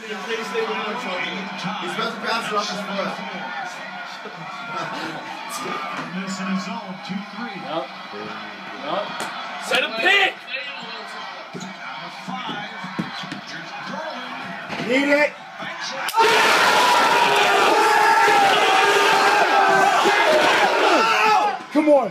in case they win or something. He's about to pass it off his foot. Miss in a zone, 2-3. Nope. Set a pick! Need it! Come on!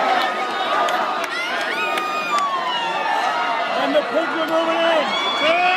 And the pigs are moving in.